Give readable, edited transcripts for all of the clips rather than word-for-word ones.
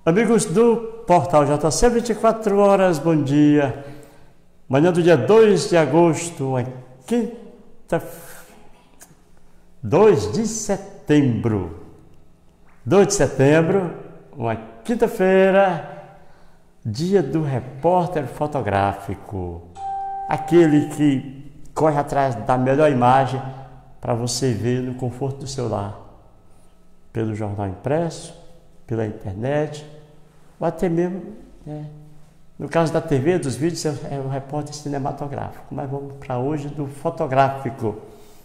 Amigos do Portal JC 24 horas, bom dia. Manhã do dia 2 de agosto, uma quinta... 2 de setembro. 2 de setembro, uma quinta-feira, dia do repórter fotográfico. Aquele que corre atrás da melhor imagem para você ver no conforto do seu lar. Pelo jornal impresso, pela internet, ou até mesmo, no caso da TV, dos vídeos, é o repórter cinematográfico. Mas vamos para hoje do fotográfico.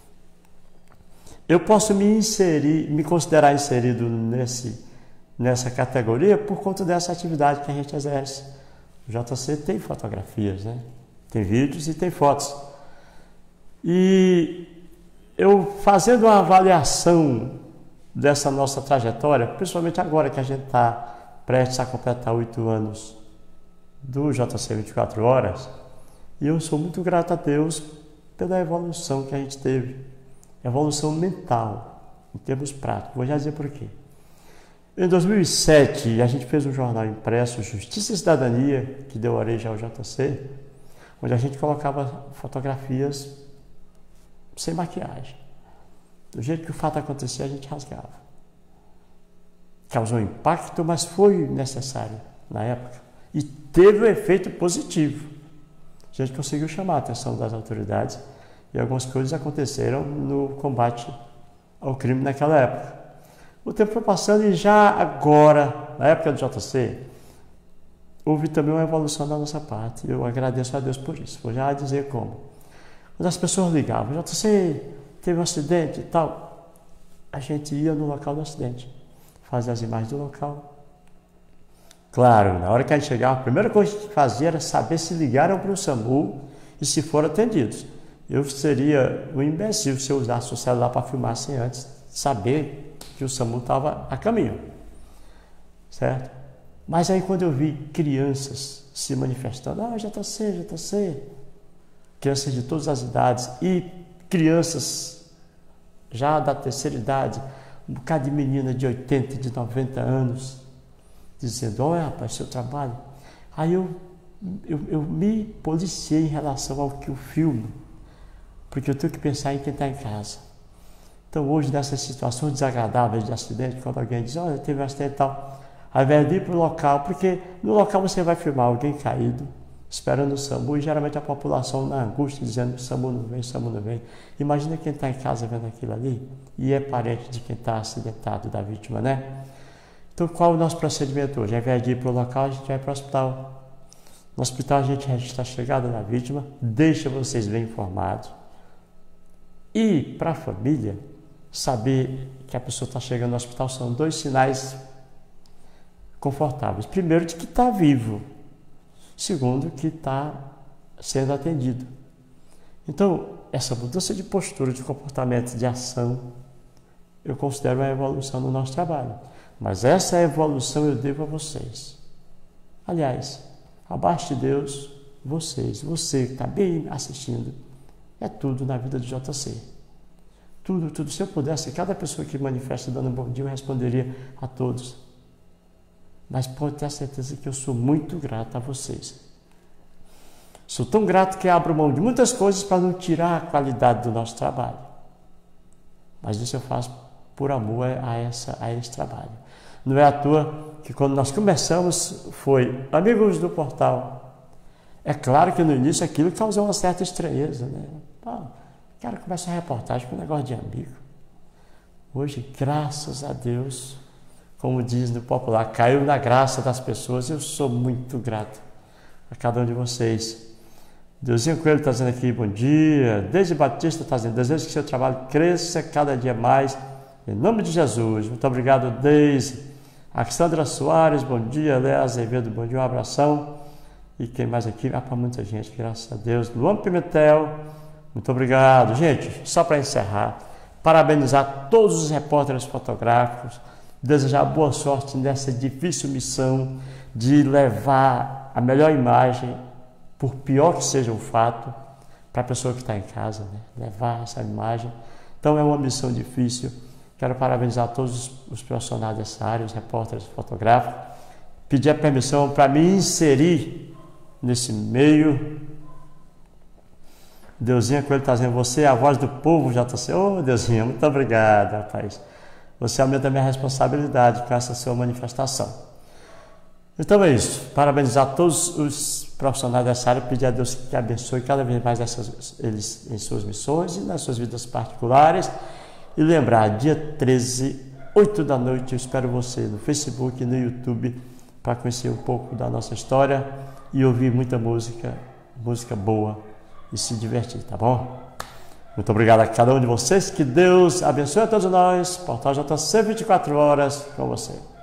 Eu posso me considerar inserido nessa categoria por conta dessa atividade que a gente exerce. O JC tem fotografias, né? Tem vídeos e tem fotos. E eu fazendo uma avaliação dessa nossa trajetória, principalmente agora que a gente está prestes a completar 8 anos do JC 24 horas, e eu sou muito grato a Deus pela evolução que a gente teve, evolução mental, em termos práticos. Vou já dizer por quê. Em 2007, a gente fez um jornal impresso, Justiça e Cidadania, que deu origem ao JC, onde a gente colocava fotografias sem maquiagem. Do jeito que o fato acontecia, a gente rasgava. Causou impacto, mas foi necessário na época. E teve um efeito positivo. A gente conseguiu chamar a atenção das autoridades e algumas coisas aconteceram no combate ao crime naquela época. O tempo foi passando e já agora, na época do JC, houve também uma evolução da nossa parte. Eu agradeço a Deus por isso. Vou já dizer como. Quando as pessoas ligavam, JC, teve um acidente e tal, a gente ia no local do acidente, fazia as imagens do local. Claro, na hora que a gente chegava, a primeira coisa que a gente fazia era saber se ligaram para o SAMU e se foram atendidos. Eu seria um imbecil se eu usasse o celular para filmar sem antes saber que o SAMU estava a caminho, certo? Mas aí quando eu vi crianças se manifestando, JC, crianças de todas as idades e crianças já da terceira idade, um bocado de menina de 80, de 90 anos, dizendo, olha rapaz, seu trabalho. Aí eu me policiei em relação ao que eu filmo, porque eu tenho que pensar em quem está em casa. Então hoje, nessas situações desagradáveis de acidente, quando alguém diz, olha, teve um acidente e tal, ao invés de ir para o local, porque no local você vai filmar alguém caído, esperando o SAMU, e geralmente a população na angústia, dizendo, SAMU não vem, SAMU não vem. Imagina quem está em casa vendo aquilo ali, e é parente de quem está acidentado, da vítima, né? Então, qual é o nosso procedimento hoje? Ao invés de ir para o local, a gente vai para o hospital. No hospital, a gente registra a chegada da vítima, deixa vocês bem informados. E, para a família, saber que a pessoa está chegando no hospital são 2 sinais confortáveis. Primeiro, de que está vivo. Segundo, que está sendo atendido. Então, essa mudança de postura, de comportamento, de ação, eu considero uma evolução no nosso trabalho. Mas essa evolução eu devo a vocês. Aliás, abaixo de Deus, você que está bem assistindo, é tudo na vida do JC. Tudo. Se eu pudesse, cada pessoa que manifesta dando um bom dia, eu responderia a todos. Mas pode ter certeza que eu sou muito grato a vocês. Sou tão grato que abro mão de muitas coisas para não tirar a qualidade do nosso trabalho. Mas isso eu faço por amor a esse trabalho. Não é à toa que quando nós começamos foi amigos do portal. É claro que no início aquilo causou uma certa estranheza, né? O cara começa a reportagem com um negócio de amigo. Hoje, graças a Deus, como diz no popular, caiu na graça das pessoas. Eu sou muito grato a cada um de vocês. Deusinho Coelho está dizendo aqui, bom dia. Deise Batista está dizendo, desejo que seu trabalho cresça cada dia mais, em nome de Jesus. Muito obrigado, Deise. Alexandra Soares, bom dia. Léa Azevedo, bom dia, um abração. E quem mais aqui? Para muita gente, graças a Deus. Luan Pimentel, muito obrigado. Gente, só para encerrar, parabenizar todos os repórteres fotográficos, desejar boa sorte nessa difícil missão de levar a melhor imagem, por pior que seja o fato, para a pessoa que está em casa, né? Levar essa imagem. Então é uma missão difícil. Quero parabenizar todos os profissionais dessa área, os repórteres fotográficos, pedir a permissão para me inserir nesse meio. Deusinha Coelho está dizendo, você é a voz do povo, JC. Ô, Deusinha, muito obrigado, rapaz. Você aumenta a minha responsabilidade com essa sua manifestação. Então é isso. Parabenizar todos os profissionais dessa área, pedir a Deus que abençoe cada vez mais eles em suas missões e nas suas vidas particulares. E lembrar, dia 13, 8 da noite, eu espero você no Facebook e no YouTube para conhecer um pouco da nossa história e ouvir muita música boa e se divertir, tá bom? Muito obrigado a cada um de vocês, que Deus abençoe a todos nós. Portal JC 24 horas com você.